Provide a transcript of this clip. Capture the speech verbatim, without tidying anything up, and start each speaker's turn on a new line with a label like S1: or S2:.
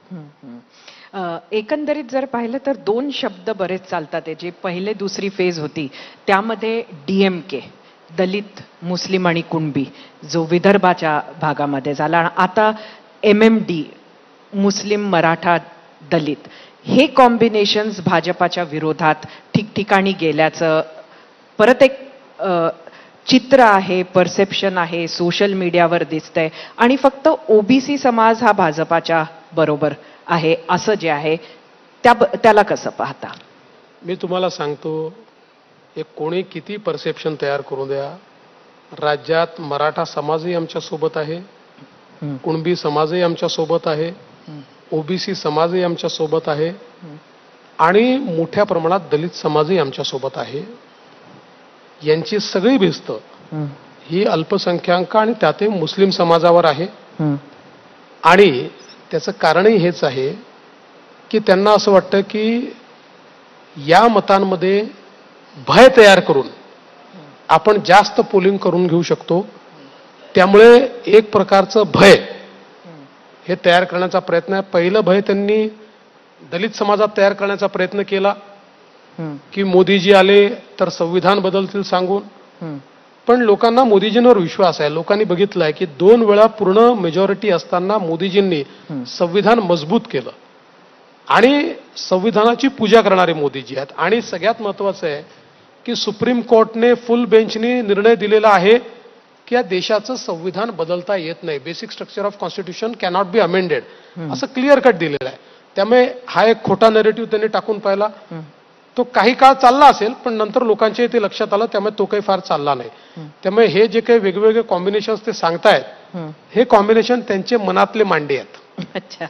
S1: अ, एकंदरीत जर पाहिलं तर दोन शब्द बरेच चालतात आहे. जे पहिले दुसरी फेज होती त्यामध्ये डीएमके, दलित मुस्लिम आणि कुणबी, जो विदर्भाच्या भागामध्ये झाला. आता एमएमडी, मुस्लिम मराठा दलित, हे कॉम्बिनेशन्स भाजपाच्या विरोधात ठिकठिकाणी गेल्याचं परत एक अ, चित्र आहे, परसेप्शन आहे, सोशल मीडियावर दिसतंय. आणि फक्त ओबीसी समाज हा भाजपाच्या बरोबर आहे असं जे आहे त्या त्याला कसं पाहता?
S2: मी तुम्हाला सांगतो, एक कोणी किती परसेप्शन तयार करू द्या, राज्यात मराठा समाजही आमच्या सोबत आहे, कुणबी समाजही आमच्या सोबत आहे, ओबीसी समाजही आमच्या सोबत आहे आणि मोठ्या प्रमाणात दलित समाजही आमच्या सोबत आहे. यांची सगळी भिस्त ही अल्पसंख्याक आणि त्यातही मुस्लिम समाजावर आहे. आणि त्याचं कारणही हेच आहे की त्यांना असं वाटतं की या मतांमध्ये भय तयार करून आपण जास्त पोलिंग करून घेऊ शकतो. त्यामुळे एक प्रकारचं भय हे तयार करण्याचा प्रयत्न आहे. पहिलं भय त्यांनी दलित समाजात तयार करण्याचा प्रयत्न केला की मोदीजी आले तर संविधान बदलतील सांगून. पण लोकांना मोदीजींवर विश्वास आहे. लोकांनी बघितलंय की दोन वेळा पूर्ण मेजॉरिटी असताना मोदीजींनी संविधान मजबूत केलं आणि संविधानाची पूजा करणारे मोदीजी आहेत. आणि सगळ्यात महत्वाचं आहे की सुप्रीम कोर्टने फुल बेंचने निर्णय दिलेला आहे की या देशाचं संविधान बदलता येत नाही. Basic structure of constitution cannot be amended असं क्लिअर कट दिलेलं आहे. त्यामुळे हा एक खोटा नरेटिव्ह त्यांनी टाकून पाहिला. तो काही काळ चालला असेल पण नंतर लोकांच्या इथे लक्षात आलं, त्यामुळे तो काही फार चालला नाही. त्यामुळे हे जे काही वेगवेगळे कॉम्बिनेशन्स ते सांगतायत हे कॉम्बिनेशन त्यांचे मनातले मांडे आहेत.
S1: अच्छा.